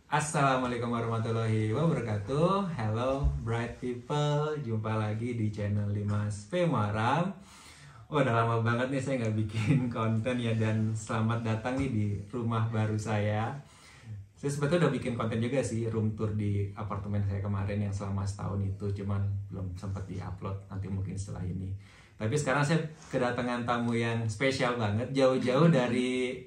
Assalamualaikum warahmatullahi wabarakatuh. Hello bright people, jumpa lagi di channel Limas Femaram. Udah lama banget nih saya nggak bikin konten ya, dan selamat datang nih di rumah baru saya. Saya sebetulnya udah bikin konten juga sih, room tour di apartemen saya kemarin yang selama setahun itu, cuman belum sempat di-upload, nanti mungkin setelah ini. Tapi sekarang saya kedatangan tamu yang spesial banget, jauh-jauh dari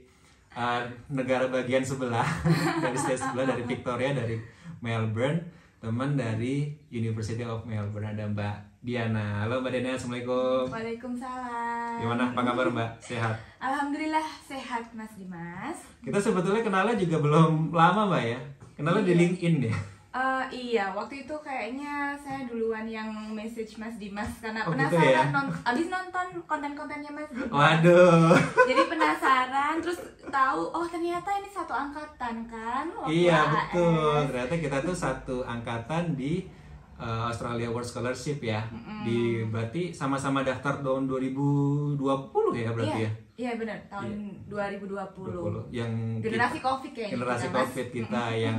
negara bagian sebelah, dari state sebelah, dari Victoria, dari Melbourne, teman dari University of Melbourne, ada Mbak Diana. Halo Mbak Diana, Assalamualaikum. Waalaikumsalam. Gimana, apa kabar Mbak? Sehat? Alhamdulillah sehat Mas Dimas. Kita sebetulnya kenalnya juga belum lama Mbak ya, kenalnya di LinkedIn ya. Iya, waktu itu kayaknya saya duluan yang message Mas Dimas karena Oh, gitu penasaran ya? abis nonton konten-kontennya Mas Dimas. Waduh. Jadi penasaran, terus tahu oh ternyata ini satu angkatan kan? Waktu Iya AAS. betul, ternyata kita tuh satu angkatan di Australia World Scholarship ya. Di berarti sama-sama daftar tahun 2020 ya berarti Iya, ya. iya benar, tahun 2020. 20. Yang Generasi Covid kayaknya. generasi kita, Mas. Covid kita yang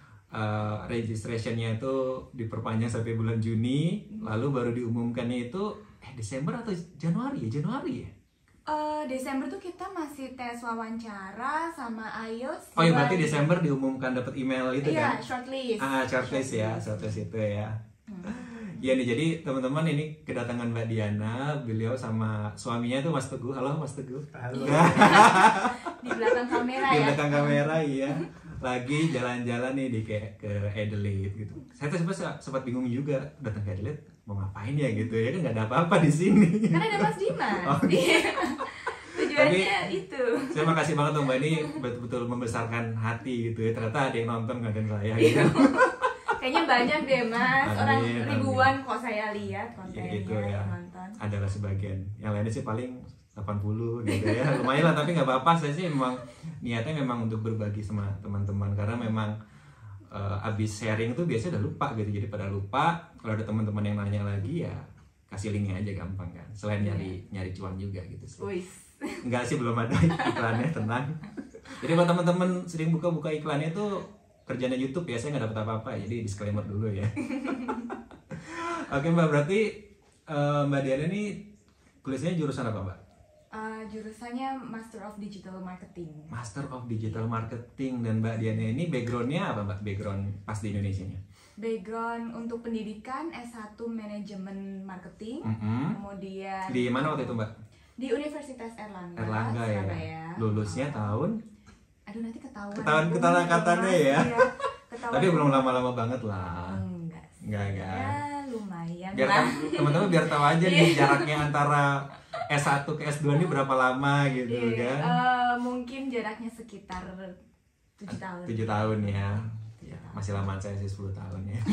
registrationnya itu diperpanjang sampai bulan Juni, lalu baru diumumkannya itu Desember atau Januari ya? Januari ya? Desember tuh kita masih tes wawancara sama IELTS. Oh ya, berarti Desember diumumkan dapat email itu iya, kan? shortlist. Shortlist ya, shortlist itu ya. Iya nih, jadi teman-teman ini kedatangan Mbak Diana, beliau sama suaminya itu Mas Teguh. Halo Mas Teguh. Halo. Di belakang kamera Di ya. belakang kamera iya. Lagi jalan-jalan nih di ke Adelaide gitu. Saya tuh sempat bingung juga, datang ke Adelaide mau ngapain ya gitu ya, kan nggak ada apa-apa di sini. Karena ada Mas Dimas. Oh. Tujuannya itu. Saya makasih banget tuh Mbak, ini betul-betul membesarkan hati gitu ya. Ternyata ada yang nonton konten saya gitu. Kayaknya banyak deh Mas. Orang Amin, ribuan kok saya lihat Ya kontennya gitu ya. nonton. Adalah sebagian. Yang lainnya sih paling 80 gitu ya. Lumayan lah, tapi nggak apa-apa. Saya sih memang niatnya memang untuk berbagi sama teman-teman, karena memang abis sharing tuh biasanya udah lupa gitu. Jadi pada lupa, kalau ada teman-teman yang nanya lagi ya kasih linknya aja, gampang kan. Selain nyari cuan juga gitu sih. Wis. Enggak sih, belum ada iklannya, tenang. Jadi buat teman-teman sering buka-buka iklannya tuh kerjanya YouTube ya, saya nggak dapat apa-apa, jadi disclaimer dulu ya. Oke Mbak, berarti Mbak Diana ini kuliahnya jurusan apa Mbak? Jurusannya Master of Digital Marketing. Master of Digital Marketing. Dan Mbak Diana ini backgroundnya apa Mbak? Background pas di Indonesianya? Background untuk pendidikan S1 Manajemen Marketing. Kemudian Di mana waktu itu Mbak? di Universitas Erlangga, Erlangga ya. Surabaya. Lulusnya tahun? Aduh nanti ketahuan. Ketahuan angkatannya ya. Iya, ketahuan. Tapi belum lama-lama banget lah. Enggak sih. Enggak. Ya lumayan Biar lah. teman-teman biar tahu aja nih jaraknya antara S1 ke S2 ini berapa lama gitu Iya, kan. mungkin jaraknya sekitar 7 tahun. 7 tahun ya. Ya, masih lama saya sih 10 tahun ya.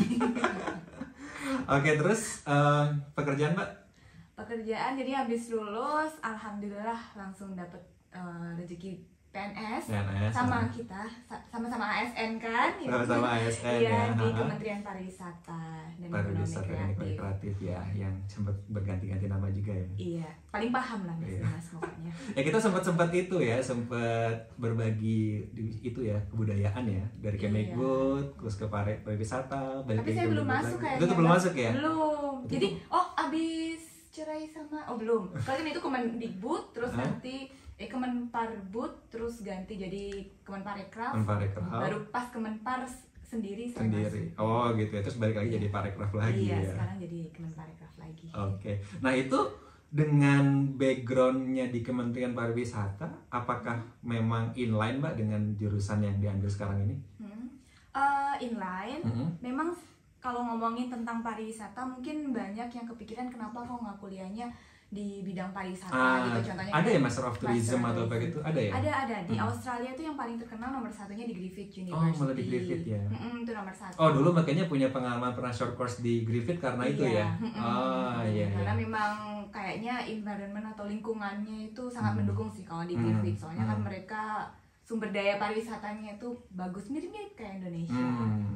Oke, terus pekerjaan Mbak? Pekerjaan jadi habis lulus alhamdulillah langsung dapet rezeki PNS. Sama kita sama-sama ASN kan ya. Sama-sama ASN iya, ya. di Kementerian Pariwisata dan Pariwisata dan Ekonomi Kreatif. Kreatif ya, yang sempat berganti-ganti nama juga ya. Iya, paling paham lah Iya. Mas pokoknya. Ya kita sempat itu ya, sempat berbagi itu ya, kebudayaan ya, dari Kemdikbud terus ke pariwisata, balik Tapi lagi saya ke belum Kemdikbud masuk lagi. kayaknya. Itu tuh belum Mbak. masuk ya? Belum. Jadi abis cerai sama belum. Kalau itu Kemendikbud terus nanti Kemenparbud terus ganti jadi Kemenparekraf. Baru pas Kemenpar sendiri saya Sendiri. masuk. Oh gitu ya, terus balik lagi jadi parekraf lagi Iya, ya. sekarang jadi Kemenparekraf lagi. Oke. Nah, itu dengan backgroundnya di Kementerian Pariwisata, apakah memang inline Mbak dengan jurusan yang diambil sekarang ini? Inline, memang kalau ngomongin tentang pariwisata mungkin banyak yang kepikiran kenapa kok nggak kuliahnya di bidang pariwisata gitu contohnya. Ada kayak ya Master of Tourism atau apa gitu? Ada ya? Ada. Di Australia itu yang paling terkenal nomor satunya di Griffith University. Oh, malah di Griffith ya. Itu nomor satu. Oh, dulu makanya punya pengalaman pernah short course di Griffith karena itu ya? Oh, iya. Karena memang kayaknya environment atau lingkungannya itu sangat mendukung sih kalau di Griffith. Soalnya kan mereka sumber daya pariwisatanya itu bagus, mirip-mirip kayak Indonesia.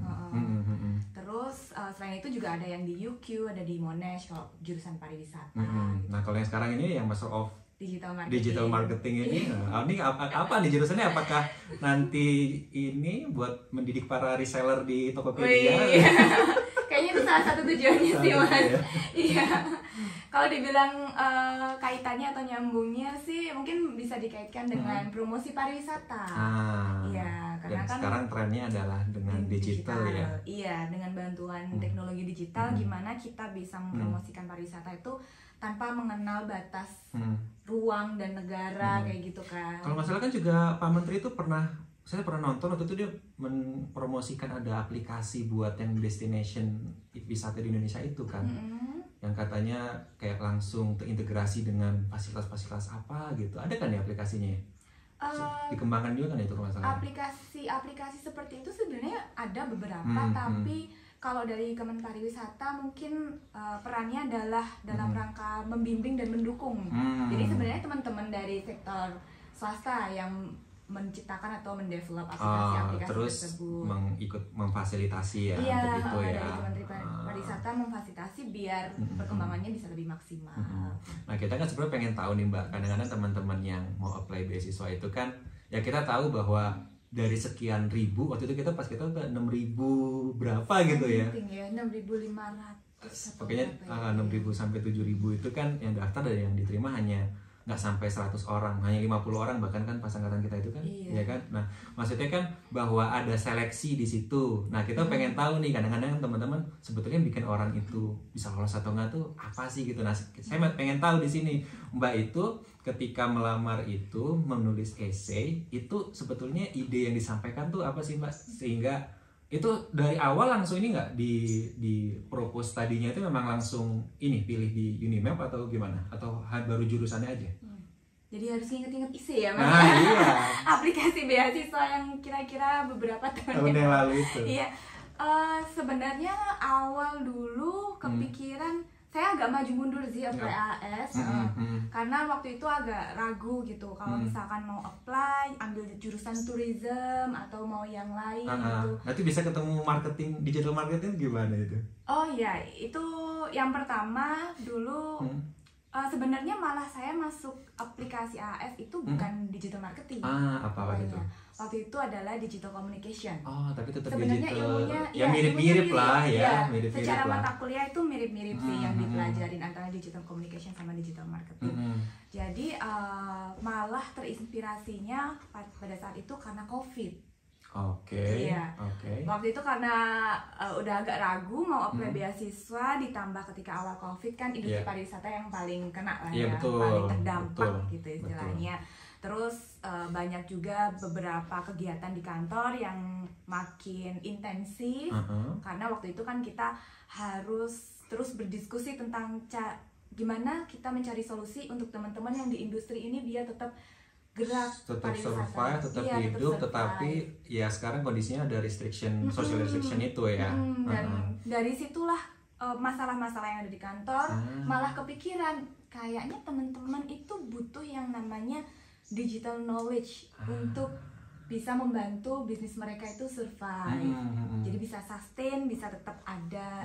Terus selain itu juga ada yang di UQ, ada di Monash kalau jurusan pariwisata. Nah, kalau yang sekarang ini yang Master of Digital marketing ini. Ini apa nih jurusannya? Apakah nanti ini buat mendidik para reseller di Tokopedia? Kayaknya itu salah satu tujuannya sih, Mas. Iya. Kalau dibilang kaitannya atau nyambungnya sih mungkin bisa dikaitkan dengan promosi pariwisata. Iya, karena dan kan sekarang trennya adalah dengan digital ya. Iya, dengan bantuan teknologi digital gimana kita bisa mempromosikan pariwisata itu tanpa mengenal batas ruang dan negara kayak gitu kan. Kalau nggak salah kan juga Pak Menteri itu saya pernah nonton waktu itu dia mempromosikan ada aplikasi buat yang destination wisata di Indonesia itu kan, yang katanya kayak langsung terintegrasi dengan fasilitas-fasilitas apa gitu. Ada kan ya aplikasinya? Dikembangkan juga kan itu kalau nggak salah. Aplikasi seperti itu sebenarnya ada beberapa, tapi kalau dari Kemen Pariwisata mungkin perannya adalah dalam rangka membimbing dan mendukung. Jadi sebenarnya teman-teman dari sektor swasta yang menciptakan atau mendevelop aplikasi-aplikasi terus tersebut. Ikut memfasilitasi ya, iya, untuk itu ya. Dari Kementerian Pariwisata memfasilitasi biar perkembangannya bisa lebih maksimal. Nah kita kan sebenarnya pengen tahu nih Mbak, kadang-kadang teman-teman yang mau apply beasiswa itu kan, ya kita tahu bahwa dari sekian ribu, waktu itu kita ke 6.000 berapa gitu ya. Tinggi ya, 6.500. Pokoknya 6.000 sampai 7.000 itu kan yang daftar dan yang diterima hanya nggak sampai 100 orang, hanya 50 orang bahkan kan pas angkatan kita itu kan, ya kan. Nah maksudnya kan bahwa ada seleksi di situ. Nah kita pengen tahu nih, kadang-kadang teman-teman sebetulnya bikin orang itu bisa lolos atau nggak tuh apa sih gitu. Nah saya pengen tahu di sini Mbak itu ketika melamar itu menulis essay itu sebetulnya ide yang disampaikan tuh apa sih Mbak, sehingga itu dari awal langsung ini nggak di propose tadinya itu memang langsung ini pilih di Unimap atau gimana, atau baru jurusannya aja? Jadi harus inget-inget isi ya Mas. Iya. Aplikasi beasiswa yang kira-kira beberapa tahun yang lalu itu. Iya. Sebenarnya awal dulu kepikiran saya agak maju mundur sih apply AS karena waktu itu agak ragu gitu kalau misalkan mau apply ambil jurusan tourism atau mau yang lain gitu. Nanti bisa ketemu digital marketing gimana itu? Oh iya, itu yang pertama dulu sebenarnya malah saya masuk aplikasi AS itu bukan digital marketing. Apa itu? Waktu itu adalah digital communication. Oh, tapi tetap sebenarnya digital. Ilmunya ya mirip-mirip lah ya, mirip-mirip secara lah. Mata kuliah itu mirip-mirip sih yang dipelajarin antara digital communication sama digital marketing. Jadi malah terinspirasinya pada saat itu karena COVID. Oke. Iya. Waktu itu karena udah agak ragu mau apply beasiswa, ditambah ketika awal COVID kan industri pariwisata yang paling kena lah ya, paling terdampak gitu istilahnya. Terus banyak juga beberapa kegiatan di kantor yang makin intensif karena waktu itu kan kita harus terus berdiskusi tentang gimana kita mencari solusi untuk teman-teman yang di industri ini biar tetap gerak, tetap survive, tetap hidup, tetapi ya sekarang kondisinya ada restriction, social restriction itu ya. Dan dari situlah masalah-masalah yang ada di kantor malah kepikiran kayaknya teman-teman itu butuh yang namanya digital knowledge untuk bisa membantu bisnis mereka itu survive. Jadi bisa sustain, bisa tetap ada.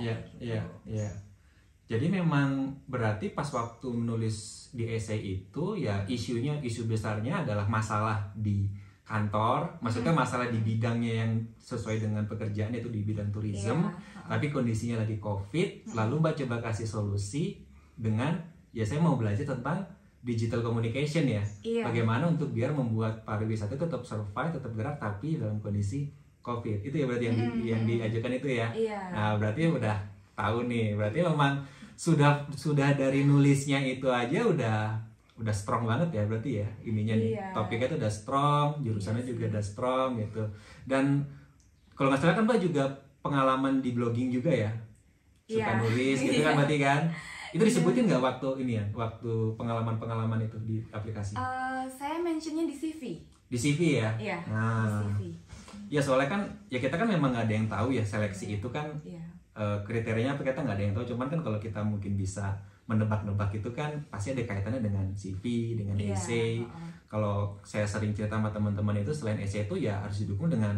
Iya. Jadi memang berarti pas waktu menulis di essay itu ya isu besarnya adalah masalah di kantor, maksudnya masalah di bidangnya yang sesuai dengan pekerjaan, yaitu di bidang tourism, tapi kondisinya lagi COVID, lalu Mbak coba kasih solusi dengan ya saya mau belajar tentang digital communication ya, bagaimana untuk biar membuat pariwisata tetap survive, tetap gerak tapi dalam kondisi COVID. Itu ya berarti yang diajukan itu ya. Nah berarti udah tahu nih, berarti memang sudah dari nulisnya itu aja udah strong banget ya berarti ya ininya nih, topiknya tuh udah strong, jurusannya juga udah strong gitu. Dan kalau nggak salah kan Mbak juga pengalaman di blogging juga ya, suka nulis gitu kan berarti kan. Itu disebutin nggak waktu ini ya, waktu pengalaman itu di aplikasi? Saya mentionnya di CV. Di CV ya? Iya. Nah, di CV. Ya soalnya kan ya kita kan memang nggak ada yang tahu ya seleksi itu kan kriterianya apa kita nggak ada yang tahu. Cuman kan kalau kita mungkin bisa menebak-nebak itu kan pasti ada kaitannya dengan CV, dengan essay. Kalau saya sering cerita sama teman-teman itu selain essay itu ya harus didukung dengan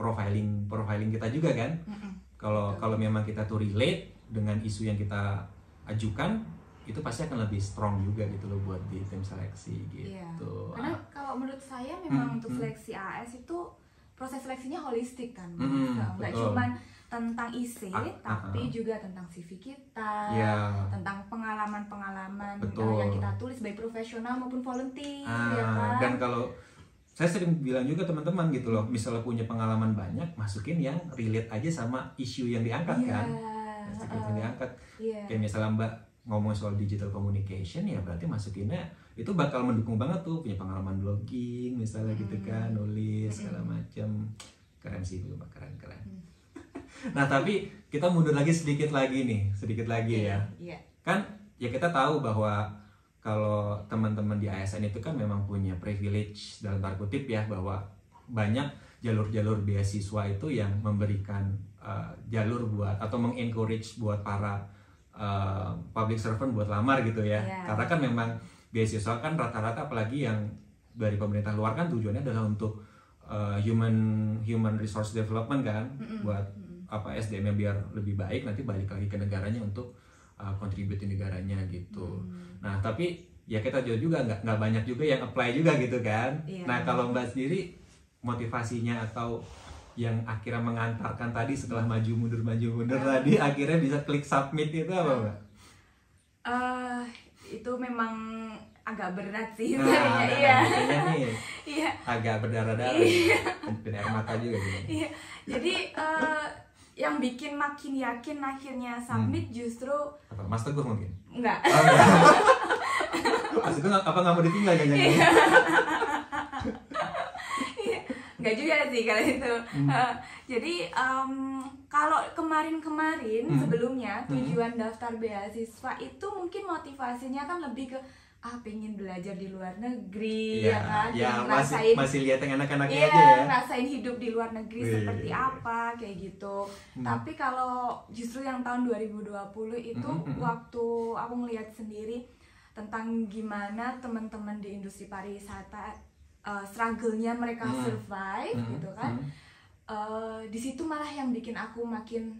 profiling kita juga kan. Kalau memang kita tuh relate dengan isu yang kita ajukan, itu pasti akan lebih strong juga gitu loh buat di tim seleksi gitu. Iya. Karena kalau menurut saya memang untuk seleksi AS itu proses seleksinya holistik kan, nggak cuma tentang isi, tapi juga tentang CV kita, tentang pengalaman-pengalaman yang kita tulis baik profesional maupun volunteer, ya kan? Dan kalau saya sering bilang juga teman-teman gitu loh, misalnya punya pengalaman banyak, masukin yang relate aja sama isu yang diangkat kan, yang diangkat. Kayak misalnya Mbak ngomong soal digital communication, ya berarti masukinnya itu bakal mendukung banget tuh, punya pengalaman blogging misalnya gitu kan, nulis segala macam. Keren sih itu, keren. Nah tapi kita mundur lagi sedikit lagi ya. Kan ya kita tahu bahwa kalau teman-teman di ASN itu kan memang punya privilege dalam tanda kutip ya, bahwa banyak jalur-jalur beasiswa itu yang memberikan jalur buat atau mengencourage buat para public servant buat lamar gitu ya. Karena kan memang beasiswa kan rata-rata apalagi yang dari pemerintah luar kan tujuannya adalah untuk human resource development kan, buat SDM-nya biar lebih baik, nanti balik lagi ke negaranya untuk kontribusi negaranya gitu. Nah tapi ya kita juga nggak banyak juga yang apply juga gitu kan. Nah kalau Mbak sendiri motivasinya atau yang akhirnya mengantarkan tadi setelah maju mundur tadi akhirnya bisa klik submit itu apa Mbak? Itu memang agak berat sih nih. Agak berdarah-darah, air mata juga gitu. Jadi yang bikin makin yakin akhirnya submit justru Mas Teguh mungkin? Enggak. Mas Teguh apa nggak mau ditinggal jangan? Enggak juga sih kalau itu. Jadi kalau kemarin sebelumnya tujuan daftar beasiswa itu mungkin motivasinya kan lebih ke pengen belajar di luar negeri, ya kan? Masih lihat yang anak-anaknya aja ya. Rasain hidup di luar negeri seperti apa, kayak gitu. Tapi kalau justru yang tahun 2020 itu waktu aku ngelihat sendiri tentang gimana teman-teman di industri pariwisata struggle-nya mereka survive gitu kan. Di situ malah yang bikin aku makin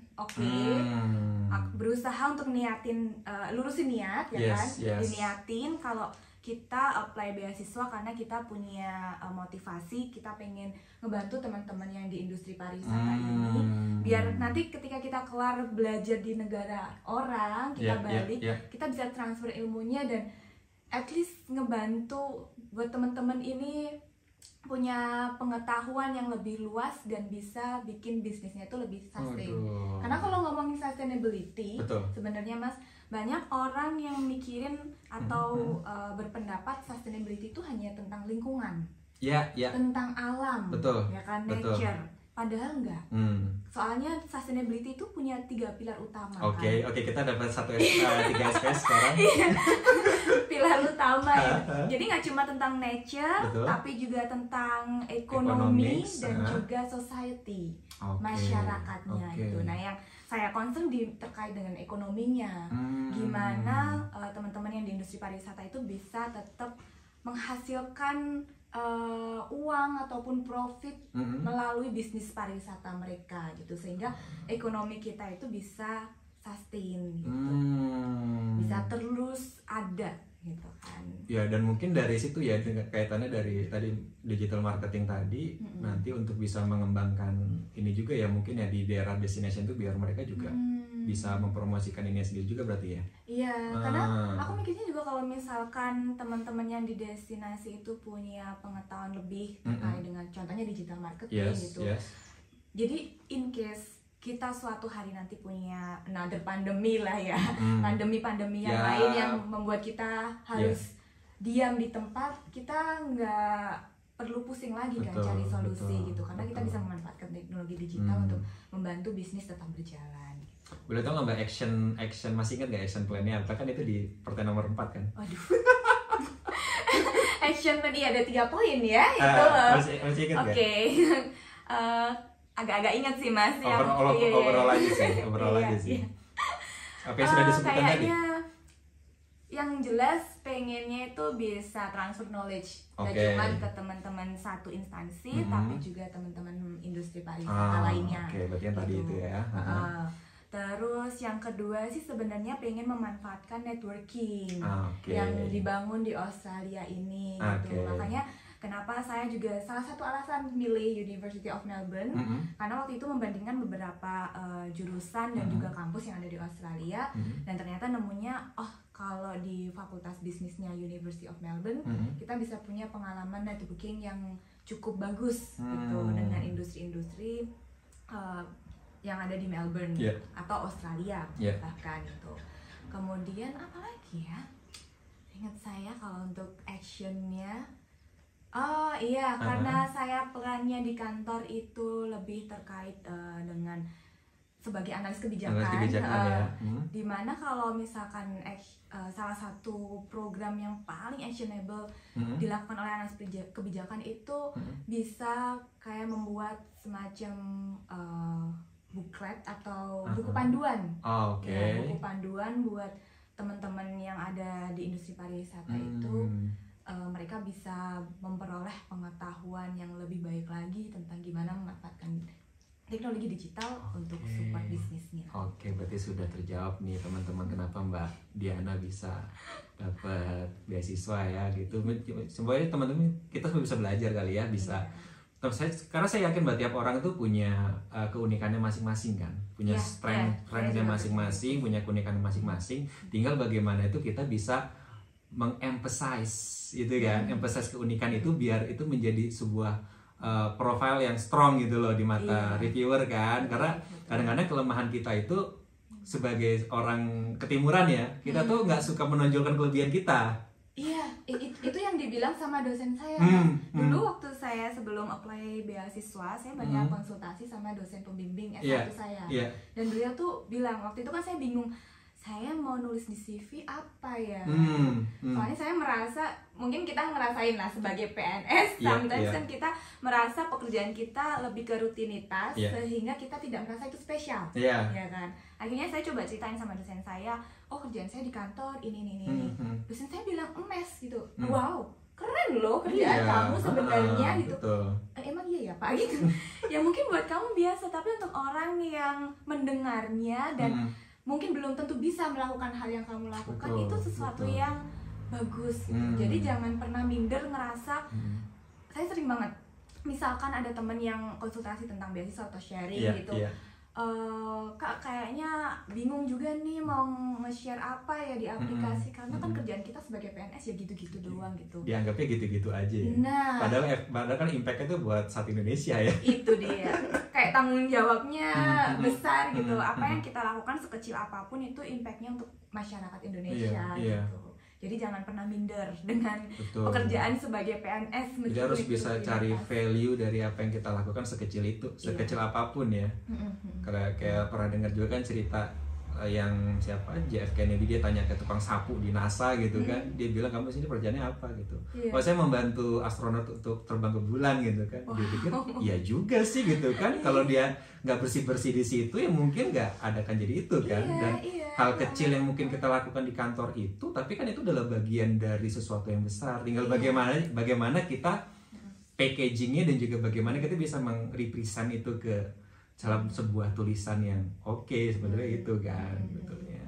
aku berusaha untuk lurusin niat ya kan, diniatin kalau kita apply beasiswa karena kita punya motivasi, kita pengen ngebantu teman-teman yang di industri pariwisata ini, biar nanti ketika kita kelar belajar di negara orang, kita balik, kita bisa transfer ilmunya dan at least ngebantu buat teman-teman ini punya pengetahuan yang lebih luas dan bisa bikin bisnisnya itu lebih sustain. Karena kalau ngomongin sustainability, sebenarnya Mas, banyak orang yang mikirin atau berpendapat sustainability itu hanya tentang lingkungan, tentang alam, ya kan, nature. Padahal enggak. Soalnya sustainability itu punya 3 pilar utama. Oke, kita dapat 3 SPS sekarang. Pilar utama ya. Jadi nggak cuma tentang nature, tapi juga tentang ekonomi dan juga society, masyarakatnya itu. Nah, yang saya concern terkait dengan ekonominya. Gimana teman-teman yang di industri pariwisata itu bisa tetap menghasilkan uang ataupun profit melalui bisnis pariwisata mereka gitu, sehingga ekonomi kita itu bisa sustain gitu, bisa terus ada gitu kan. Ya, dan mungkin dari situ ya kaitannya dari tadi digital marketing tadi, nanti untuk bisa mengembangkan ini juga ya mungkin ya di daerah destination itu biar mereka juga bisa mempromosikan ini sendiri juga berarti ya. Iya, karena aku mikirnya juga kalau misalkan teman-teman yang di destinasi itu punya pengetahuan lebih terkait dengan contohnya digital marketing gitu. Jadi in case kita suatu hari nanti punya another pandemi lah ya, pandemi-pandemi yang lain yang membuat kita harus diam di tempat, kita nggak perlu pusing lagi kan cari solusi gitu, karena kita bisa memanfaatkan teknologi digital untuk membantu bisnis tetap berjalan. Boleh tau nggak Mbak action masih ingat nggak action plan-nya apa, kan itu di pertanyaan nomor 4 kan? Waduh. Action tadi ada 3 poin ya itu. Masih ingat nggak? Oke. Agak-agak ingat sih Mas. Overall aja sih. Apa yang sudah disebutkan tadi? Yang jelas pengennya itu bisa transfer knowledge, gak cuma ke teman-teman satu instansi, tapi juga teman-teman industri pariwisata lainnya. Berarti yang tadi itu ya. Terus yang kedua sih sebenarnya pengen memanfaatkan networking yang dibangun di Australia ini gitu. Makanya kenapa saya juga salah satu alasan milih University of Melbourne karena waktu itu membandingkan beberapa jurusan dan juga kampus yang ada di Australia dan ternyata nemunya kalau di Fakultas Bisnisnya University of Melbourne kita bisa punya pengalaman networking yang cukup bagus gitu dengan industri-industri yang ada di Melbourne atau Australia bahkan itu. Kemudian apa lagi ya? Ingat saya kalau untuk actionnya, karena saya perannya di kantor itu lebih terkait dengan sebagai analis kebijakan, dimana kalau misalkan salah satu program yang paling actionable dilakukan oleh analis kebijakan itu bisa kayak membuat semacam booklet atau buku panduan, buku panduan buat teman-teman yang ada di industri pariwisata itu. Mereka bisa memperoleh pengetahuan yang lebih baik lagi tentang gimana memanfaatkan teknologi digital untuk support bisnisnya. Berarti sudah terjawab nih teman-teman kenapa Mbak Diana bisa dapat beasiswa ya gitu. Semuanya teman-teman kita bisa belajar kali ya, bisa. Karena saya yakin bahwa tiap orang itu punya keunikannya masing-masing kan, punya strength-nya masing-masing, punya keunikan masing-masing. Tinggal bagaimana itu kita bisa emphasize itu kan, emphasize keunikan itu biar itu menjadi sebuah profile yang strong gitu loh di mata reviewer kan. Karena kadang-kadang kelemahan kita itu sebagai orang ketimuran ya, kita tuh nggak suka menonjolkan kelebihan kita. Iya, itu yang dibilang sama dosen saya. Dulu waktu saya sebelum apply beasiswa, saya banyak konsultasi sama dosen pembimbing S1 saya. Dan beliau tuh bilang, waktu itu kan saya bingung, saya mau nulis di CV apa ya? Soalnya saya merasa, mungkin kita ngerasain lah sebagai PNS, sometimes kan kita merasa pekerjaan kita lebih ke rutinitas, sehingga kita tidak merasa itu spesial, ya kan? Akhirnya saya coba ceritain sama dosen saya, kerjaan saya di kantor ini. Dosen saya bilang emes gitu, wow, keren loh kerjaan kamu sebenarnya gitu. Emang iya ya Pak gitu. Ya mungkin buat kamu biasa, tapi untuk orang yang mendengarnya dan mungkin belum tentu bisa melakukan hal yang kamu lakukan, itu sesuatu yang bagus gitu. Jadi jangan pernah minder ngerasa. Saya sering banget, misalkan ada temen yang konsultasi tentang beasiswa atau sharing gitu, Kak kayaknya bingung juga nih mau nge-share apa ya di aplikasi, karena kan kerjaan kita sebagai PNS ya gitu-gitu doang gitu. Dianggapnya gitu-gitu aja ya. Padahal kan impact-nya tuh buat satu Indonesia ya. Itu dia. Kayak tanggung jawabnya besar gitu. Apa yang kita lakukan sekecil apapun itu impact-nya untuk masyarakat Indonesia gitu. Jadi jangan pernah minder dengan pekerjaan sebagai PNS. Jadi harus bisa cari value dari apa yang kita lakukan sekecil itu, sekecil apapun ya. Kayak pernah dengar juga kan cerita yang siapa JF Kennedy, dia tanya ke tukang sapu di NASA gitu kan, dia bilang kamu sini kerjanya apa gitu. Saya membantu astronot untuk terbang ke bulan gitu kan. Dia pikir iya juga sih gitu kan, kalau dia nggak bersih di situ ya mungkin nggak ada kan jadi itu kan. Dan hal kecil yang mungkin kita lakukan di kantor itu, tapi kan itu adalah bagian dari sesuatu yang besar. Tinggal bagaimana kita packagingnya dan juga bagaimana kita bisa merepresent itu ke dalam sebuah tulisan yang oke sebenarnya itu kan.